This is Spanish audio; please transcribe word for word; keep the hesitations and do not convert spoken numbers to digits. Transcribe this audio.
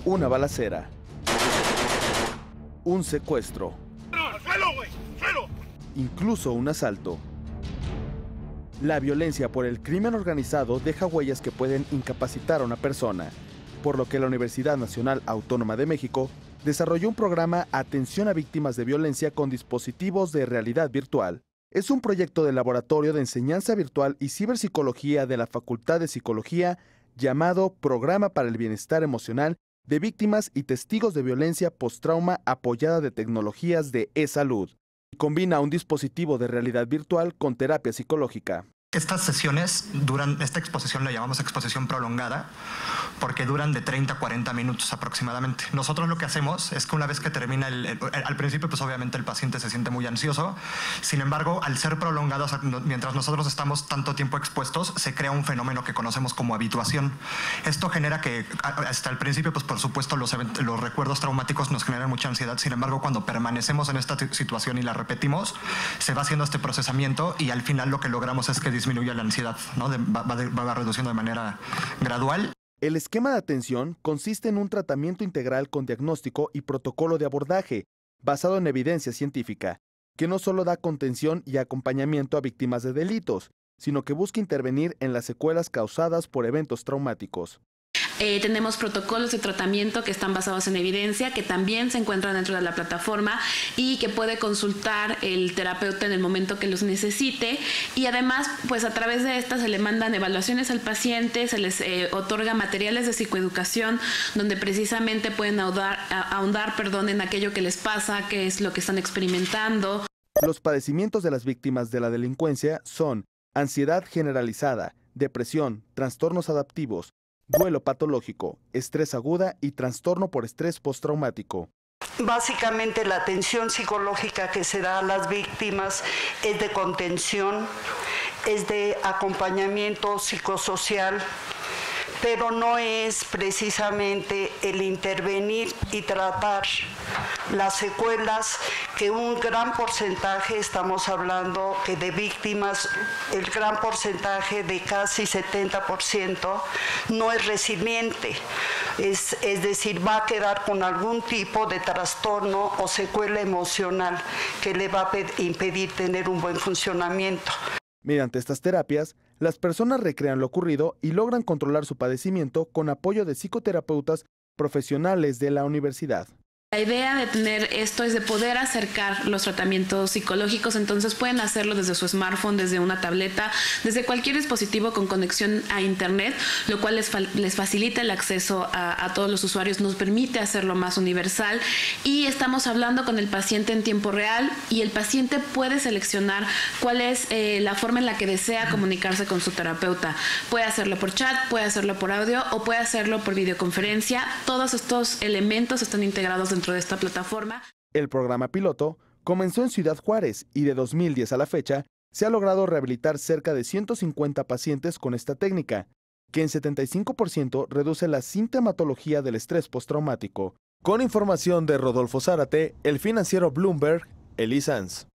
una balacera, un secuestro, incluso un asalto. La violencia por el crimen organizado deja huellas que pueden incapacitar a una persona, por lo que la Universidad Nacional Autónoma de México desarrolló un programa Atención a Víctimas de Violencia con dispositivos de realidad virtual. Es un proyecto del Laboratorio de Enseñanza Virtual y Ciberpsicología de la Facultad de Psicología llamado Programa para el Bienestar Emocional de Víctimas y Testigos de Violencia Posttrauma apoyada de tecnologías de e-salud. Combina un dispositivo de realidad virtual con terapia psicológica. Estas sesiones duran, esta exposición la llamamos exposición prolongada, porque duran de treinta a cuarenta minutos aproximadamente. Nosotros lo que hacemos es que una vez que termina, el, el, al principio pues obviamente el paciente se siente muy ansioso, sin embargo al ser prolongados, mientras nosotros estamos tanto tiempo expuestos, se crea un fenómeno que conocemos como habituación. Esto genera que hasta el principio pues por supuesto los, los recuerdos traumáticos nos generan mucha ansiedad, sin embargo cuando permanecemos en esta situación y la repetimos, se va haciendo este procesamiento y al final lo que logramos es que disminuye la ansiedad, ¿no? De, va, va, va reduciendo de manera gradual. El esquema de atención consiste en un tratamiento integral con diagnóstico y protocolo de abordaje, basado en evidencia científica, que no solo da contención y acompañamiento a víctimas de delitos, sino que busca intervenir en las secuelas causadas por eventos traumáticos. Eh, tenemos protocolos de tratamiento que están basados en evidencia, que también se encuentran dentro de la plataforma y que puede consultar el terapeuta en el momento que los necesite. Y además, pues a través de estas se le mandan evaluaciones al paciente, se les eh, otorga materiales de psicoeducación donde precisamente pueden ahondar, ahondar perdón, en aquello que les pasa, qué es lo que están experimentando. Los padecimientos de las víctimas de la delincuencia son ansiedad generalizada, depresión, trastornos adaptivos, duelo patológico, estrés aguda y trastorno por estrés postraumático. Básicamente la atención psicológica que se da a las víctimas es de contención, es de acompañamiento psicosocial, pero no es precisamente el intervenir y tratar las secuelas que un gran porcentaje, estamos hablando que de víctimas, el gran porcentaje de casi setenta por ciento no es resiliente, es, es decir, va a quedar con algún tipo de trastorno o secuela emocional que le va a impedir tener un buen funcionamiento. Mediante estas terapias, las personas recrean lo ocurrido y logran controlar su padecimiento con apoyo de psicoterapeutas profesionales de la universidad. La idea de tener esto es de poder acercar los tratamientos psicológicos, entonces pueden hacerlo desde su smartphone, desde una tableta, desde cualquier dispositivo con conexión a internet, lo cual les, fa les facilita el acceso a, a todos los usuarios, nos permite hacerlo más universal y estamos hablando con el paciente en tiempo real y el paciente puede seleccionar cuál es eh, la forma en la que desea comunicarse con su terapeuta. Puede hacerlo por chat, puede hacerlo por audio o puede hacerlo por videoconferencia. Todos estos elementos están integrados dentro de esta plataforma. El programa piloto comenzó en Ciudad Juárez y de dos mil diez a la fecha se ha logrado rehabilitar cerca de ciento cincuenta pacientes con esta técnica, que en setenta y cinco por ciento reduce la sintomatología del estrés postraumático. Con información de Rodolfo Zárate, El Financiero Bloomberg, Eli Sanz.